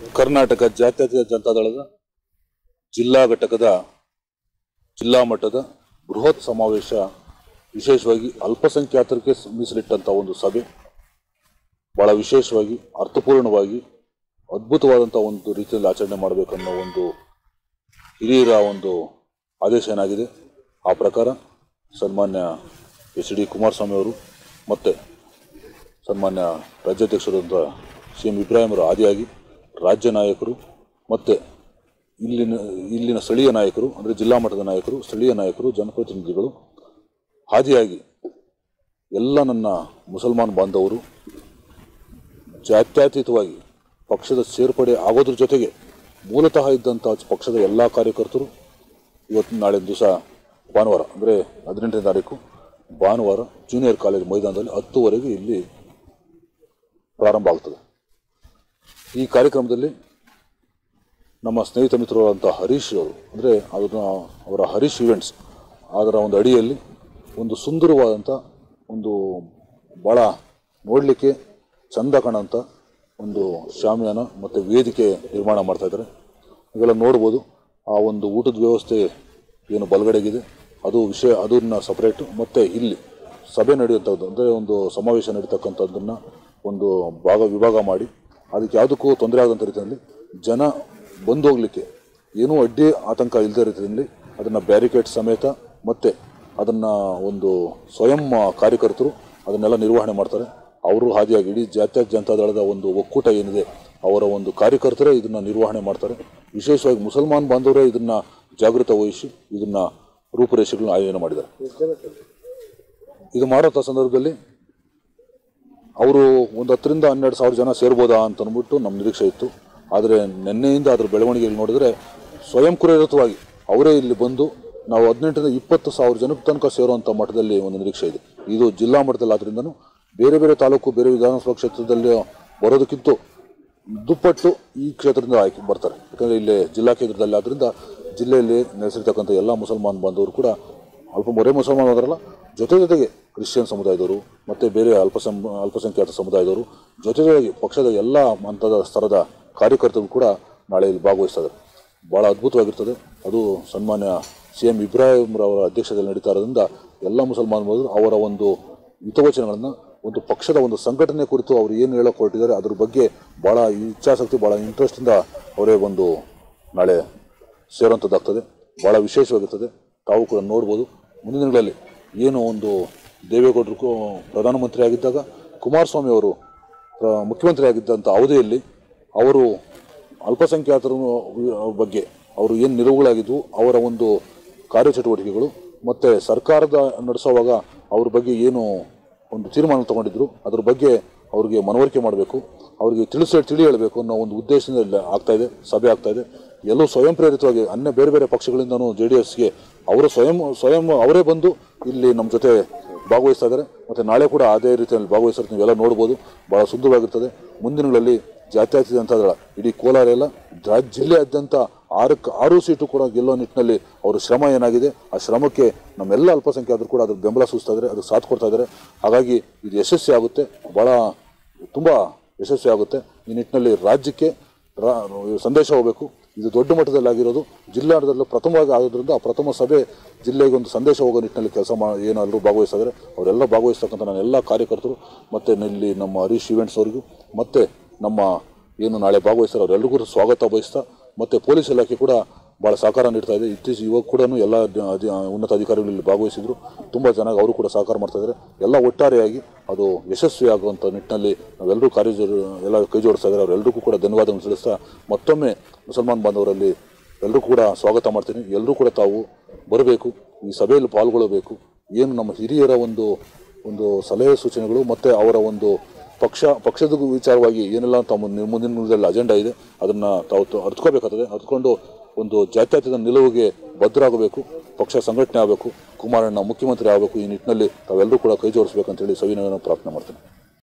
ಕರ್ನಾಟಕ ಜಾತ್ಯತೀತ ಜನತಾದಳದ ಜಿಲ್ಲಾ ಘಟಕದ ಜಿಲ್ಲಾ ಮಟ್ಟದ ಬೃಹತ್ ಸಮಾವೇಶ, ವಿಶೇಷವಾಗಿ ಅಲ್ಪಸಂಖ್ಯಾತರಿಗೆ ಮೀಸಲಿಟ್ಟಂಥ ಒಂದು ಸಭೆ ಬಹಳ ವಿಶೇಷವಾಗಿ ಅರ್ಥಪೂರ್ಣವಾಗಿ ಅದ್ಭುತವಾದಂಥ ಒಂದು ರೀತಿಯಲ್ಲಿ ಆಚರಣೆ ಮಾಡಬೇಕನ್ನೋ ಒಂದು ಹಿರಿಯರ ಒಂದು ಆದೇಶ ಏನಾಗಿದೆ. ಆ ಪ್ರಕಾರ ಸನ್ಮಾನ್ಯ ಎಚ್.ಡಿ. ಕುಮಾರಸ್ವಾಮಿ ಅವರು ಮತ್ತು ಸನ್ಮಾನ್ಯ ರಾಜ್ಯಾಧ್ಯಕ್ಷರಾದಂಥ ಸಿ.ಎಂ. ಇಬ್ರಾಹಿಂ ಅವರು ಆದಿಯಾಗಿ ರಾಜ್ಯ ನಾಯಕರು ಮತ್ತು ಇಲ್ಲಿನ ಸ್ಥಳೀಯ ನಾಯಕರು ಅಂದರೆ ಜಿಲ್ಲಾ ಮಟ್ಟದ ನಾಯಕರು, ಸ್ಥಳೀಯ ನಾಯಕರು, ಜನಪ್ರತಿನಿಧಿಗಳು ಆದಿಯಾಗಿ ಎಲ್ಲ ನನ್ನ ಮುಸಲ್ಮಾನ್ ಬಾಂಧವರು ಜಾತ್ಯತೀತವಾಗಿ ಪಕ್ಷದ ಸೇರ್ಪಡೆ ಆಗೋದ್ರ ಜೊತೆಗೆ ಮೂಲತಃ ಇದ್ದಂಥ ಪಕ್ಷದ ಎಲ್ಲ ಕಾರ್ಯಕರ್ತರು ಇವತ್ತು ನಾಳೆ ದಿವಸ ಭಾನುವಾರ ಅಂದರೆ 18ನೇ ತಾರೀಕು ಭಾನುವಾರ ಜೂನಿಯರ್ ಕಾಲೇಜ್ ಮೈದಾನದಲ್ಲಿ 10:00ವರೆಗೆ ಇಲ್ಲಿ ಪ್ರಾರಂಭ ಆಗ್ತದೆ. ಈ ಕಾರ್ಯಕ್ರಮದಲ್ಲಿ ನಮ್ಮ ಸ್ನೇಹಿತ ಮಿತ್ರರಾದಂಥ ಹರೀಶ್ ಅವರು ಅಂದರೆ ಅವರ ಹರೀಶ್ ಇವೆಂಟ್ಸ್ ಅದರ ಒಂದು ಅಡಿಯಲ್ಲಿ ಒಂದು ಸುಂದರವಾದಂಥ ಒಂದು ಭಾಳ ನೋಡಲಿಕ್ಕೆ ಚಂದ ಕಾಣೋಂಥ ಒಂದು ಶಾಮಿಯಾನ ಮತ್ತು ವೇದಿಕೆ ನಿರ್ಮಾಣ ಮಾಡ್ತಾಯಿದ್ದಾರೆ. ಇವೆಲ್ಲ ನೋಡ್ಬೋದು. ಆ ಒಂದು ಊಟದ ವ್ಯವಸ್ಥೆ ಏನು ಬಲಗಡೆಗಿದೆ ಅದನ್ನು ಸಪ್ರೇಟು, ಮತ್ತು ಇಲ್ಲಿ ಸಭೆ ನಡೆಯುವಂಥದ್ದು ಅಂದರೆ ಒಂದು ಸಮಾವೇಶ ನಡೀತಕ್ಕಂಥದ್ದನ್ನು ಒಂದು ವಿಭಾಗ ಮಾಡಿ ಅದಕ್ಕೆ ಯಾವುದಕ್ಕೂ ತೊಂದರೆ ಆಗದಂಥ ರೀತಿಯಲ್ಲಿ ಜನ ಬಂದು ಹೋಗಲಿಕ್ಕೆ ಏನೂ ಅಡ್ಡಿ ಆತಂಕ ಇಲ್ಲದೇ ರೀತಿಯಲ್ಲಿ ಅದನ್ನು ಬ್ಯಾರಿಕೇಡ್ ಸಮೇತ ಮತ್ತು ಅದನ್ನು ಒಂದು ಸ್ವಯಂ ಕಾರ್ಯಕರ್ತರು ಅದನ್ನೆಲ್ಲ ನಿರ್ವಹಣೆ ಮಾಡ್ತಾರೆ. ಅವರು ಹಾದಿಯಾಗಿ ಇಡೀ ಜಾತ್ಯತೀತ ಜನತಾದಳದ ಒಂದು ಒಕ್ಕೂಟ ಏನಿದೆ ಅವರ ಒಂದು ಕಾರ್ಯಕರ್ತರೇ ಇದನ್ನು ನಿರ್ವಹಣೆ ಮಾಡ್ತಾರೆ. ವಿಶೇಷವಾಗಿ ಮುಸಲ್ಮಾನ್ ಬಾಂಧವರೇ ಇದನ್ನು ಜಾಗೃತ ವಹಿಸಿ ಇದನ್ನು ರೂಪುರೇಷೆಗಳನ್ನು ಆಯೋಜನೆ ಮಾಡಿದ್ದಾರೆ. ಇದು ಮಾಡೋಂಥ ಸಂದರ್ಭದಲ್ಲಿ ಅವರು ಒಂದು 10,000 to 12,000 ಜನ ಸೇರ್ಬೋದಾ ಅಂತ ಅಂದ್ಬಿಟ್ಟು ನಮ್ಮ ನಿರೀಕ್ಷೆ ಇತ್ತು. ಆದರೆ ನಿನ್ನೆಯಿಂದ ಅದರ ಬೆಳವಣಿಗೆಯಲ್ಲಿ ನೋಡಿದ್ರೆ ಸ್ವಯಂ ಪ್ರೇರಿತವಾಗಿ ಅವರೇ ಇಲ್ಲಿ ಬಂದು ನಾವು 18,000 to 20,000 ಜನಕ್ಕೆ ತನಕ ಸೇರುವಂಥ ಮಟ್ಟದಲ್ಲಿ ಒಂದು ನಿರೀಕ್ಷೆ ಇದೆ. ಇದು ಜಿಲ್ಲಾ ಮಟ್ಟದಲ್ಲಿ ಆದ್ರಿಂದನೂ ಬೇರೆ ಬೇರೆ ತಾಲೂಕು, ಬೇರೆ ವಿಧಾನಸಭಾ ಕ್ಷೇತ್ರದಲ್ಲಿ ಬರೋದಕ್ಕಿಂತ ದುಪ್ಪಟ್ಟು ಈ ಕ್ಷೇತ್ರದಿಂದ ಆಯ್ಕೆ ಬರ್ತಾರೆ. ಯಾಕಂದರೆ ಇಲ್ಲಿ ಜಿಲ್ಲಾ ಕೇಂದ್ರದಲ್ಲಿ ಆದ್ದರಿಂದ ಜಿಲ್ಲೆಯಲ್ಲಿ ನೆಲೆಸಿರ್ತಕ್ಕಂಥ ಎಲ್ಲ ಮುಸಲ್ಮಾನ್ ಬಾಂಧವರು ಕೂಡ ಮೊರೆ ಮುಸಲ್ಮಾನ್ ಹೋದ್ರಲ್ಲ, ಜೊತೆಗೆ ಕ್ರಿಶ್ಚಿಯನ್ ಸಮುದಾಯದವರು ಮತ್ತು ಬೇರೆ ಅಲ್ಪಸಂಖ್ಯಾತ ಸಮುದಾಯದವರು ಜೊತೆಗೆ ಪಕ್ಷದ ಎಲ್ಲ ಹಂತದ ಸ್ತರದ ಕಾರ್ಯಕರ್ತರು ಕೂಡ ನಾಳೆ ಇಲ್ಲಿ ಭಾಗವಹಿಸ್ತಾರೆ. ಭಾಳ ಅದ್ಭುತವಾಗಿರ್ತದೆ. ಅದು ಸನ್ಮಾನ್ಯ ಸಿ.ಎಂ. ಇಬ್ರಾಹಿಂ ಅವರ ಅಧ್ಯಕ್ಷತೆಯಲ್ಲಿ ನಡೀತಾ ಇರೋದ್ರಿಂದ ಎಲ್ಲ ಮುಸಲ್ಮಾನ್ ಬಾಂಧವರು ಅವರ ಒಂದು ಹಿತವಚನಗಳನ್ನು ಒಂದು ಪಕ್ಷದ ಒಂದು ಸಂಘಟನೆ ಕುರಿತು ಅವರು ಏನು ಹೇಳೋಕೆ ಹೊರಟಿದ್ದಾರೆ ಅದ್ರ ಬಗ್ಗೆ ಭಾಳ ಇಚ್ಛಾಸಕ್ತಿ, ಭಾಳ ಇಂಟ್ರೆಸ್ಟಿಂದ ಅವರೇ ಒಂದು ನಾಳೆ ಸೇರುವಂಥದ್ದಾಗ್ತದೆ. ಭಾಳ ವಿಶೇಷವಾಗಿರ್ತದೆ. ತಾವು ಕೂಡ ನೋಡ್ಬೋದು. ಮುಂದಿನ ದಿನಗಳಲ್ಲಿ ಏನು ಒಂದು ದೇವೇಗೌಡರು ಪ್ರಧಾನಮಂತ್ರಿ ಆಗಿದ್ದಾಗ ಕುಮಾರಸ್ವಾಮಿ ಅವರು ಮುಖ್ಯಮಂತ್ರಿ ಆಗಿದ್ದಂಥ ಅವಧಿಯಲ್ಲಿ ಅವರು ಅಲ್ಪಸಂಖ್ಯಾತರ ಬಗ್ಗೆ ಅವರು ಏನು ನಿಲುವುಗಳಾಗಿದ್ವು, ಅವರ ಒಂದು ಕಾರ್ಯಚಟುವಟಿಕೆಗಳು ಮತ್ತು ಸರ್ಕಾರದ ನಡೆಸುವಾಗ ಅವ್ರ ಬಗ್ಗೆ ಏನು ಒಂದು ತೀರ್ಮಾನ ತಗೊಂಡಿದ್ರು ಅದ್ರ ಬಗ್ಗೆ ಅವ್ರಿಗೆ ಮನವರಿಕೆ ಮಾಡಬೇಕು, ಅವ್ರಿಗೆ ತಿಳಿ ಹೇಳಬೇಕು ಅನ್ನೋ ಒಂದು ಉದ್ದೇಶದಿಂದ ಆಗ್ತಾಯಿದೆ, ಸಭೆ ಆಗ್ತಾಯಿದೆ. ಎಲ್ಲೂ ಸ್ವಯಂ ಪ್ರೇರಿತವಾಗಿ ಬೇರೆ ಬೇರೆ ಪಕ್ಷಗಳಿಂದನೂ JDSಗೆ ಅವರು ಸ್ವಯಂ ಅವರೇ ಬಂದು ಇಲ್ಲಿ ನಮ್ಮ ಜೊತೆ ಭಾಗವಹಿಸ್ತಾ ಇದ್ದಾರೆ. ಮತ್ತು ನಾಳೆ ಕೂಡ ಅದೇ ರೀತಿಯಲ್ಲಿ ಭಾಗವಹಿಸ್ತಾರೆ. ನೀವೆಲ್ಲ ನೋಡ್ಬೋದು. ಭಾಳ ಸುಂದರವಾಗಿರ್ತದೆ. ಮುಂದಿನಗಳಲ್ಲಿ ಜಾತ್ಯತೀತ ಜನತಾದಳ ಇಡೀ ಕೋಲಾರ ಎಲ್ಲ ಜಿಲ್ಲೆಯಾದ್ಯಂತ 6 ಸೀಟು ಕೂಡ ಗೆಲ್ಲೋ ನಿಟ್ಟಿನಲ್ಲಿ ಅವರ ಶ್ರಮ ಏನಾಗಿದೆ ಆ ಶ್ರಮಕ್ಕೆ ನಮ್ಮೆಲ್ಲ ಅಲ್ಪಸಂಖ್ಯಾತರು ಕೂಡ ಅದಕ್ಕೆ ಬೆಂಬಲ ಸೂಚಿಸ್ತಾ ಇದ್ದಾರೆ, ಅದಕ್ಕೆ ಸಾಥ್ ಕೊಡ್ತಾ ಇದ್ದಾರೆ. ಹಾಗಾಗಿ ಇದು ಯಶಸ್ವಿ ಆಗುತ್ತೆ, ತುಂಬ ಯಶಸ್ವಿ ಆಗುತ್ತೆ. ಈ ನಿಟ್ಟಿನಲ್ಲಿ ರಾಜ್ಯಕ್ಕೆ ಸಂದೇಶ ಹೋಗಬೇಕು. ಇದು ದೊಡ್ಡ ಮಟ್ಟದಲ್ಲಿ ಆಗಿರೋದು ಜಿಲ್ಲಾಡಳಿತದಲ್ಲಿ ಪ್ರಥಮವಾಗಿ ಆಗೋದ್ರಿಂದ ಆ ಪ್ರಥಮ ಸಭೆ ಜಿಲ್ಲೆಗೆ ಒಂದು ಸಂದೇಶ ಹೋಗೋ ನಿಟ್ಟಿನಲ್ಲಿ ಕೆಲಸ ಏನಾದರೂ ಭಾಗವಹಿಸಿದ್ರೆ ಅವರೆಲ್ಲ ಭಾಗವಹಿಸ್ತಕ್ಕಂಥ ನನ್ನ ಎಲ್ಲ ಕಾರ್ಯಕರ್ತರು ಮತ್ತು ಇಲ್ಲಿ ನಮ್ಮ ಹರೀಶ್ ಇವೆಂಟ್ಸ್ ಅವರಿಗೂ ಮತ್ತು ನಮ್ಮ ಏನು ನಾಳೆ ಭಾಗವಹಿಸ್ತಾರೆ ಅವರೆಲ್ಲರಿಗೂ ಸ್ವಾಗತ ಬಯಸ್ತಾ ಮತ್ತು ಪೊಲೀಸ್ ಇಲಾಖೆ ಕೂಡ ಭಾಳ ಸಹಕಾರ ನೀಡ್ತಾ ಇದೆ. ಇವಾಗ ಕೂಡ ಎಲ್ಲ ಉನ್ನತ ಅಧಿಕಾರಿಗಳು ಇಲ್ಲಿ ಭಾಗವಹಿಸಿದ್ರು. ತುಂಬ ಚೆನ್ನಾಗಿ ಅವರು ಕೂಡ ಸಹಕಾರ ಮಾಡ್ತಾಯಿದ್ದಾರೆ. ಎಲ್ಲ ಒಟ್ಟಾರೆಯಾಗಿ ಅದು ಯಶಸ್ವಿ ಆಗುವಂಥ ನಿಟ್ಟಿನಲ್ಲಿ ನಾವೆಲ್ಲರೂ ಎಲ್ಲ ಕೈ ಜೋಡಿಸ್ತಾ ಇದ್ದಾರೆ. ಅವರೆಲ್ಲರಿಗೂ ಕೂಡ ಧನ್ಯವಾದಗಳನ್ನು ತಿಳಿಸ್ತಾ ಮತ್ತೊಮ್ಮೆ ಮುಸಲ್ಮಾನ್ ಬಾಂಧವರಲ್ಲಿ ಎಲ್ಲರೂ ಕೂಡ ಸ್ವಾಗತ ಮಾಡ್ತೀನಿ. ಎಲ್ಲರೂ ಕೂಡ ತಾವು ಬರಬೇಕು, ಈ ಸಭೆಯಲ್ಲಿ ಪಾಲ್ಗೊಳ್ಳಬೇಕು. ಏನು ನಮ್ಮ ಹಿರಿಯರ ಒಂದು ಸಲಹೆ ಸೂಚನೆಗಳು ಮತ್ತು ಅವರ ಒಂದು ಪಕ್ಷದ ವಿಚಾರವಾಗಿ ಏನೆಲ್ಲ ತಮ್ಮ ಮುಂದಿನ ದಿನದಲ್ಲಿ ಅಜೆಂಡಾ ಇದೆ ಅದನ್ನು ತಾವು ಅರ್ಥಕೋಬೇಕಾಗ್ತದೆ. ಅರ್ಥಕೊಂಡು ಒಂದು ಜಾತ್ಯತೀತ ನಿಲುವಿಗೆ ಬದ್ಧರಾಗಬೇಕು, ಪಕ್ಷ ಸಂಘಟನೆ ಆಗಬೇಕು, ಕುಮಾರಣ್ಣ ಮುಖ್ಯಮಂತ್ರಿ ಆಗಬೇಕು. ಈ ನಿಟ್ಟಿನಲ್ಲಿ ತಾವೆಲ್ಲರೂ ಕೂಡ ಕೈ ಜೋಡಿಸಬೇಕಂತೇಳಿ ಸವಿನಯನ ಪ್ರಾರ್ಥನೆ ಮಾಡ್ತೇನೆ.